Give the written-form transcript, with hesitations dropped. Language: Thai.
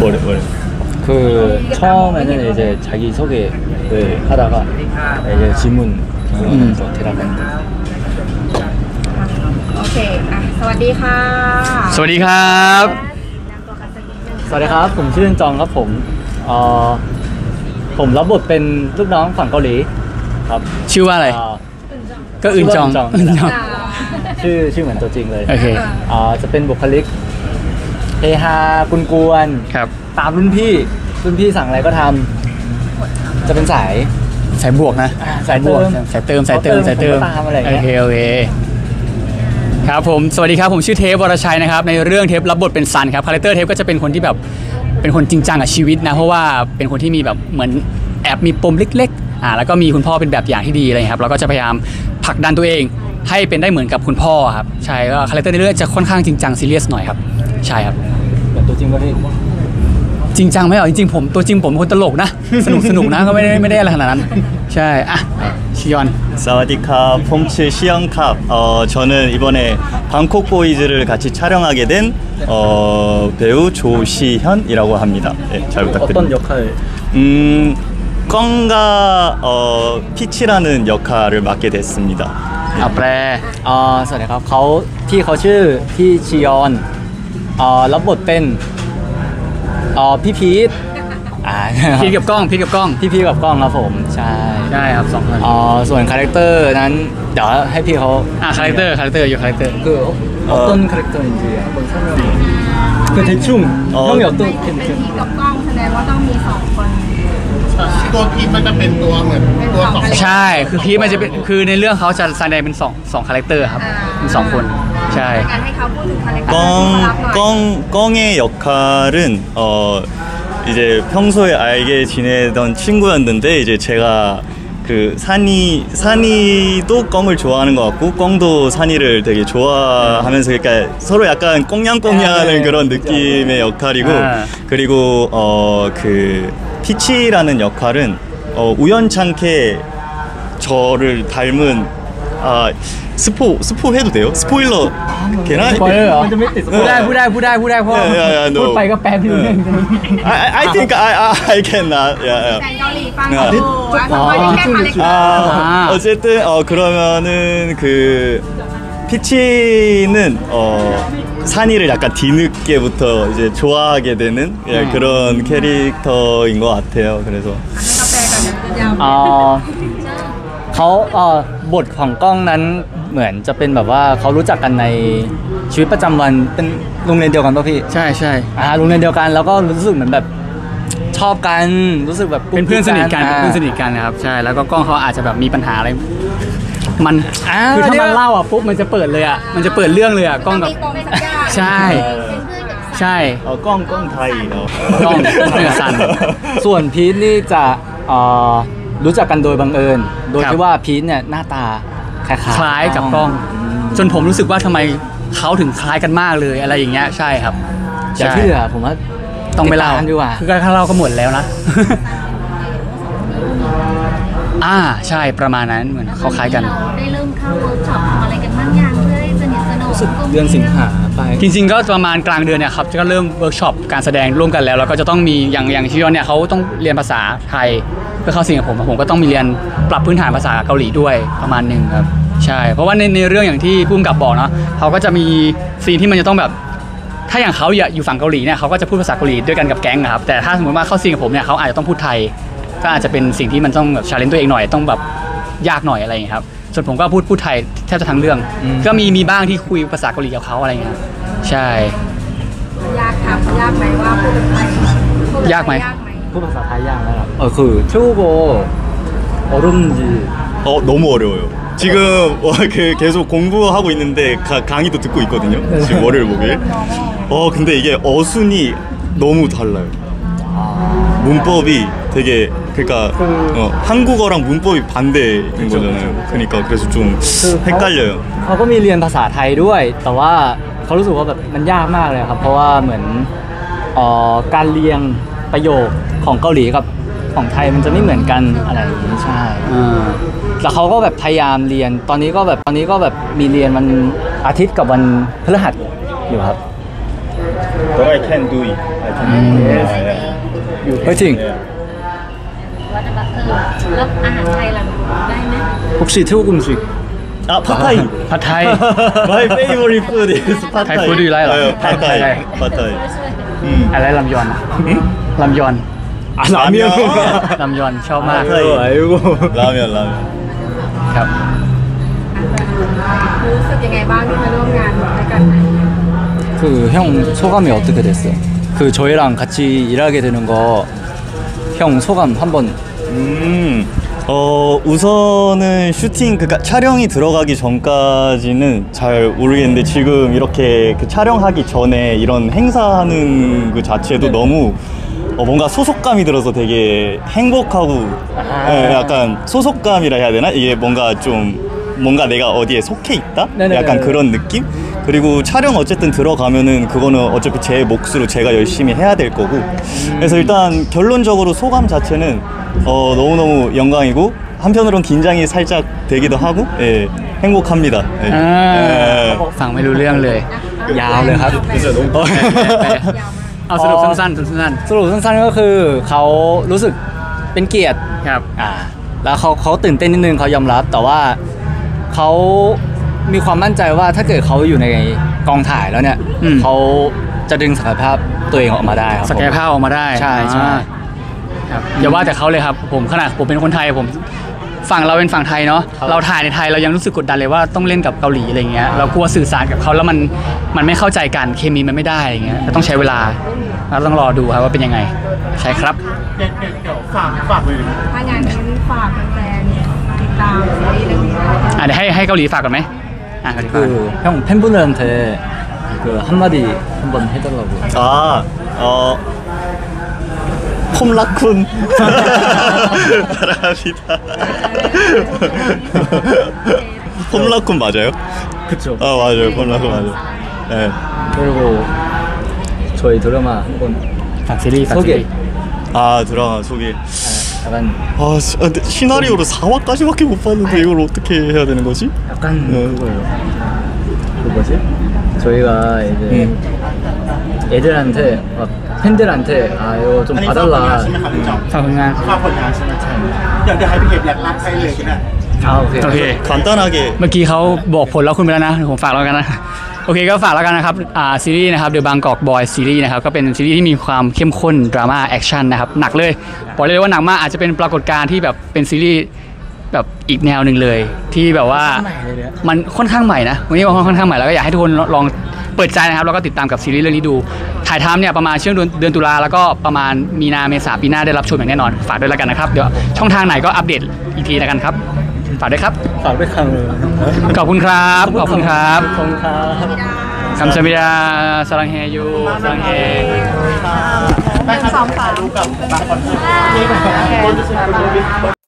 뭐래? 그 처음에는 이제 자기 소개를 하다가 이제 질문 대답하는 거. โอเคสวัสดีค่ะสวัสดีครับสวัสดีครับผมชื่อจองครับผมรับบทเป็นลูกน้องฝั่งเกาหลีครับชื่อว่าอะไรก็อึนจองชื่อเหมือนตัวจริงเลยโอเคจะเป็นบุคลิกเฮฮากวนๆครับตามรุ่นพี่สั่งอะไรก็ทำจะเป็นสายบวกนะสายเติมโอเคครับผมสวัสดีครับผมชื่อเทพวรชัยนะครับในเรื่องเทพรับบทเป็นซันครับคาแรคเตอร์เทพก็จะเป็นคนที่แบบเป็นคนจริงจังกับชีวิตนะเพราะว่าเป็นคนที่มีแบบเหมือนแอบมีปมเล็กๆแล้วก็มีคุณพ่อเป็นแบบอย่างที่ดีอะไรครับเราก็จะพยายามผลักดันตัวเองให้เป็นได้เหมือนกับคุณพ่อครับใช่ก็คาแรคเตอร์ในเรื่องจะค่อนข้างจริงจังซีเรียสหน่อยครับใช่ครับแบบตัวจริงก็ได้จริงจังไหมจริงๆผมตัวจริงผมคนตลกนะสนุกนะก็ไม่ได้อะไรขนาดนั้นใช่시연 사와디캅 폼츠 시연캅 저는 이번에 방콕 보이즈를 같이 촬영하게 된 배우 조시현이라고 합니다. 네, 잘 부탁드립니다. 어떤 역할? 껑가 피치라는 역할을 맡게 됐습니다. แปลสวัสดีครับพี่เขาชื่อพี่ชิยอนรับบทเป็นพี่พีทพีทกับกล้องพี่กับกล้องครับผมใช่ครับ2คนส่วนคาแรคเตอร์นั้นเดี๋ยวให้พี่เขาคาแรคเตอร์อยู่คาแรคเตอร์คือ어떤คาแรคเตอร์인지 한번 설명해 그 대충 형이 어떤 캐릭터 พีทกับกล้องแสดงว่าต้องมี2คนตัวพีทมันจะเป็นตัวเหมือนตัว2 ใช่คือพีทมันจะเป็นคือในเรื่องเขาจะแสดงเป็น2คาแรคเตอร์ครับเป็น2คนใช่การให้เขาพูดถึงคาแรคเตอร์ 껑의 역할은 이제 평소에 알게 지내던 친구였는데 이제 제가 그 산이도 껑을 좋아하는 것 같고 껑도 산이를 되게 좋아하면서 그러니까 서로 약간 꽁냥꽁냥하는 그런 느낌의 역할이고 그리고 그 피치라는 역할은 우연찮게 저를 닮은 스포 해도 돼요? 스포일러 걔나? 스포일러พูดได้เพราะพูดไปก็แปลไม่รู้เรื่อง I think I cannot. แต่เกาหลีฟังอยู่ 어쨌든 그러면은 그 피치는 산이를 약간 뒤늦게부터 이제 좋아하게 되는 그런 캐릭터인 것 같아요. 그래서 เขาบทของกล้องนั้นเหมือนจะเป็นแบบว่าเขารู้จักกันในชีวิตประจำวันเป็นโรงเรียนเดียวกันป่ะพี่ใช่โรงเรียนเดียวกันแล้วก็รู้สึกเหมือนแบบชอบกันรู้สึกแบบเป็นเพื่อนสนิทกันนะครับใช่แล้วก็กล้องเขาอาจจะแบบมีปัญหาอะไรมันคือถ้ามันเล่าปุ๊บมันจะเปิดเลยมันจะเปิดเรื่องเลยกล้องกับใช่ 꽁ไทยกล้องซันส่วนพีทนี่จะรู้จักกันโดยบังเอิญโดยที่ว่าพีทเนี่ยหน้าตาคล้ายกับกล้องจนผมรู้สึกว่าทำไมเขาถึงคล้ายกันมากเลยอะไรอย่างเงี้ยใช่ครับอย่าเชื่อผมว่าต้องไปเล่าดีกว่าคือถ้าเราก็หมดแล้วนะใช่ประมาณนั้นเหมือนเขาคล้ายกันได้เริ่มเข้าเวิร์กช็อปอะไรกันบ้างยังเพื่อให้สนิทสนมเดือนสิงหาไปจริงๆก็ประมาณกลางเดือนเนี่ยครับก็เริ่มเวิร์กช็อปการแสดงร่วมกันแล้วก็จะต้องมีอย่างชิยอนเนี่ยเขาต้องเรียนภาษาไทยเพื่อเข้าสิงกับผมก็ต้องมีเรียนปรับพื้นฐานภาษาเกาหลีด้วยประมาณนึงครับใช่เพราะว่าในเรื่องอย่างที่ผู้กำกับบอกเนาะเขาก็จะมีซีนที่มันจะต้องแบบถ้าอย่างเขาอยู่ฝั่งเกาหลีเนี่ยเขาก็จะพูดภาษาเกาหลีด้วยกันกับแก๊งครับแต่ถ้าสมมติว่าเข้าซีนกับผมเนี่ยเขาอาจจะต้องพูดไทยก็อาจจะเป็นสิ่งที่มันต้องแบบชาเลนจ์ตัวเองหน่อยต้องแบบยากหน่อยอะไรอย่างเงี้ยครับส่วนผมก็พูดไทยแทบจะทั้งเรื่องก็มีบ้างที่คุยภาษาเกาหลีกับเขาอะไรเงี้ยใช่ยากครับยากไหมว่าพูดไทยยากไหมพูดภาษาไทยยากไหมครับคือ태국어 어렵는지 너무 어려워요. 지금 계속 공부하고 있는데 강의도 듣고 있거든요. 지금 월요일 목요일. 근데 이게 어순이 너무 달라요. 문법이 되게 그러니까 한국어랑 문법이 반대인 거잖아요. 그러니까 그래서 좀 헷갈려요. เขาก็มีเรียนภาษาไทยด้วยแต่ว่าเขารู้สึกว่าแบบมันยากมากเลยครับเพราะว่าเหมือนการเรียงประโยคของเกาหลีกับของไทยมันจะไม่เหมือนกันอะไรอย่างนี้ใช่แต่เขาก็แบบพยายามเรียนตอนนี้ก็แบบมีเรียนวันอาทิตย์กับวันพฤหัสอยู่ครับ What I can do it. I can do it. Yeah. 화이팅! ว่าจะแบบแล้วอาหารไทยเราได้ไหม 혹시 태국 음식 아, 팟타이. ผัดไทย My favorite food is 팟타이. Thai food do you like? 팟타이. Thai. 팟타이. อะไรลำยอนลำยอน 아, 라면. ลำยอนชอบมาก 팟타이. 아이고. 라면, 라면. ครับรู้สึกยังไงบ้างที่มาร่วมงานด้วยกัน 그 형 소감이 어떻게 됐어요? 그 저희랑 같이 일하게 되는 거 형 소감 한번. 우선은 슈팅, 그러니까 촬영이 들어가기 전까지는 잘 모르겠는데 지금 이렇게 그 촬영하기 전에 이런 행사하는 그 자체도 너무 뭔가 소속감이 들어서 되게 행복하고 예, 약간 소속감이라 해야 되나? 이게 뭔가 좀 뭔가 내가 어디에 속해 있다? 네네네. 약간 그런 느낌? 그리고 촬영 어쨌든 들어가면은 그거는 어차피 제 몫으로 제가 열심히 해야 될 거고 그래서 일단 결론적으로 소감 자체는 너무너무 영광이고 한편으로는 긴장이 살짝 되기도 하고 예, 행복합니다. 예. ฟังไม่รู้เรื่องเลยยาวเลยครับเอาสรุปสั้นๆสั้นสรุปสั้นๆก็คือเขารู้สึกเป็นเกียรติๆครับแล้วเขาตื่นเต้นนิดนึงเขายอมรับแต่ว่าเขามีความมั่นใจว่าถ้าเกิดเขาอยู่ในกองถ่ายแล้วเนี่ยอืมเขาจะดึงศักยภาพตัวเองออกมาได้ครับศักยภาพออกมาได้ใช่ใช่ครับอย่าว่าแต่เขาเลยครับผมขนาดผมเป็นคนไทยผมฝั่งเราเป็นฝั่งไทยเนาะเราถ่ายในไทยเรายังรู้สึกกดดันเลยว่าต้องเล่นกับเกาหลีอะไรเงี้ยเรากลัวสื่อสารกับเขาแล้วมันไม่เข้าใจกันเคมีมันไม่ได้อะไรเงี้ยต้องใช้เวลาเราต้องรอดูครับว่าเป็นยังไงใช่ครับเดี๋ยวฝากเลยถ้างานนี้ฝากแฟนๆติดตามซีรีส์เรื่องนี้ด้วยเดี๋ยวให้เกาหลีฝากก่อนไหมเกาหลีฝาก 그 형 팬분들한테 그 한마디 한번 해달라고. 아, 폼라쿤 사랑합니다. 폼라쿤 맞아요? 그쵸. 아 맞아요, 폼라쿤 맞아요. 네. 그리고 저희 드라마 한번 ฝากซีรีส์ฝากซีรีส์ 아 드라마 소개. 약간 근데 시나리오로 4화까지밖에 못 봤는데 이걸 어떻게 해야 되는 거지? 약간 그거예요. 그 뭐지? 저희가 이제 애들한테 막 팬들한테 아 이거 좀 อันนี้ฝากผลงาน 봐달라. ใช่ไหมครับพี่จอมฝากผลงานฝากผลงานใช่ไหมใช่เดี๋ยวให้พี่เก็บรักใครเลยก็ได้ 아 오케이. โอเค 간단하게 เมื่อกี้เขาบอกผลแล้วคุณไปแล้วนะผมฝากแล้วกันนะโอเคก็ฝากแล้วกันนะครับซีรีส์นะครับ The Bangkok Boys ซีรีส์นะครับก็เป็นซีรีส์ที่มีความเข้มข้นดราม่าแอคชั่นนะครับหนักเลยบอกเลยว่าหนักมากอาจจะเป็นปรากฏการณ์ที่แบบเป็นซีรีส์แบบอีกแนวหนึ่งเลยที่แบบว่ามันค่อนข้างใหม่นะวันนี้ว่าค่อนข้างใหม่แล้วก็อยากให้ทุกคนลองเปิดใจนะครับแล้วก็ติดตามกับซีรีส์เรื่องนี้ดูถ่ายทำเนี่ยประมาณช่วงเดือนตุลาแล้วก็ประมาณมีนาเมษาปีหน้าได้รับชมอย่างแน่นอนฝากด้วยแล้วกันนะครับเดี๋ยวช่องทางไหนก็อัปเดตอีกทีแล้วกันครับฝากด้วยครับ 박백항. ขอบคุณครับขอบคุณครับ 감사합니다. 감사합니다. 사랑해요. 사랑해. ได้ครับถ่ายรูปกับบางคน